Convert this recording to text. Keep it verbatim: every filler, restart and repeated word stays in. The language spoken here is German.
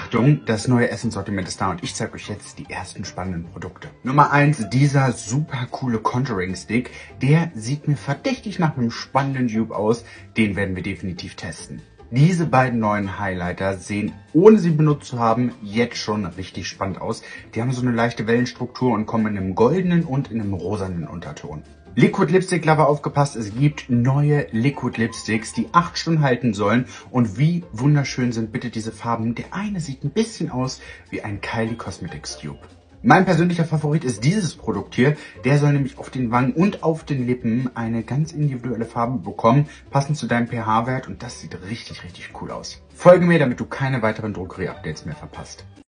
Achtung, das neue Essenssortiment ist da und ich zeige euch jetzt die ersten spannenden Produkte. Nummer eins, dieser super coole Contouring Stick. Der sieht mir verdächtig nach einem spannenden Dupe aus. Den werden wir definitiv testen. Diese beiden neuen Highlighter sehen, ohne sie benutzt zu haben, jetzt schon richtig spannend aus. Die haben so eine leichte Wellenstruktur und kommen in einem goldenen und in einem rosanen Unterton. Liquid Lipstick Lover, aufgepasst, es gibt neue Liquid Lipsticks, die acht Stunden halten sollen. Und wie wunderschön sind bitte diese Farben. Der eine sieht ein bisschen aus wie ein Kylie Cosmetics Dupe. Mein persönlicher Favorit ist dieses Produkt hier. Der soll nämlich auf den Wangen und auf den Lippen eine ganz individuelle Farbe bekommen, passend zu deinem pH-Wert. Und das sieht richtig, richtig cool aus. Folge mir, damit du keine weiteren Drogerie-Updates mehr verpasst.